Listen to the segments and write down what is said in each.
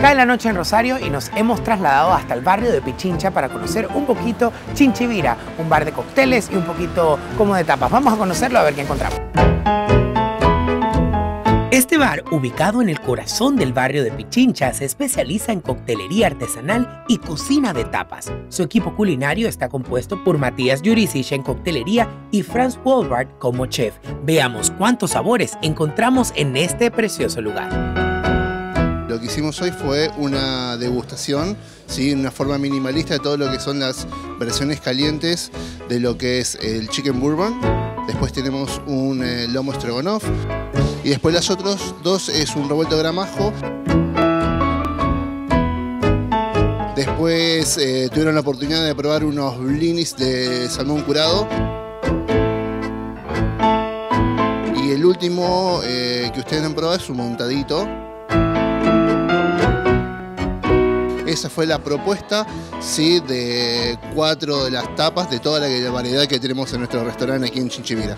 Cae la noche en Rosario y nos hemos trasladado hasta el barrio de Pichincha para conocer un poquito Chinchivira, un bar de cócteles y un poquito como de tapas. Vamos a conocerlo a ver qué encontramos. Este bar, ubicado en el corazón del barrio de Pichincha, se especializa en coctelería artesanal y cocina de tapas. Su equipo culinario está compuesto por Matías Jurisic en coctelería y Franz Wolbart como chef. Veamos cuántos sabores encontramos en este precioso lugar. Lo que hicimos hoy fue una degustación, ¿sí? Una forma minimalista de todo lo que son las versiones calientes de lo que es el chicken bourbon. Después tenemos un lomo stroganoff. Y después las otras dos es un revuelto de gramajo. Después tuvieron la oportunidad de probar unos blinis de salmón curado. Y el último que ustedes han probado es un montadito. Esa fue la propuesta, sí, de 4 de las tapas de toda la variedad que tenemos en nuestro restaurante aquí en Chinchivira.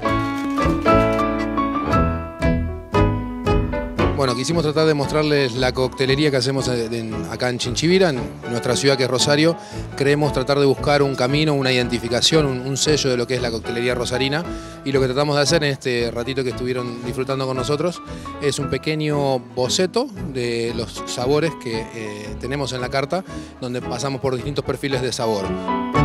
Bueno, quisimos tratar de mostrarles la coctelería que hacemos acá en Chinchivira, en nuestra ciudad que es Rosario. Queremos tratar de buscar un camino, una identificación, un sello de lo que es la coctelería rosarina. Y lo que tratamos de hacer en este ratito que estuvieron disfrutando con nosotros es un pequeño boceto de los sabores que tenemos en la carta, donde pasamos por distintos perfiles de sabor.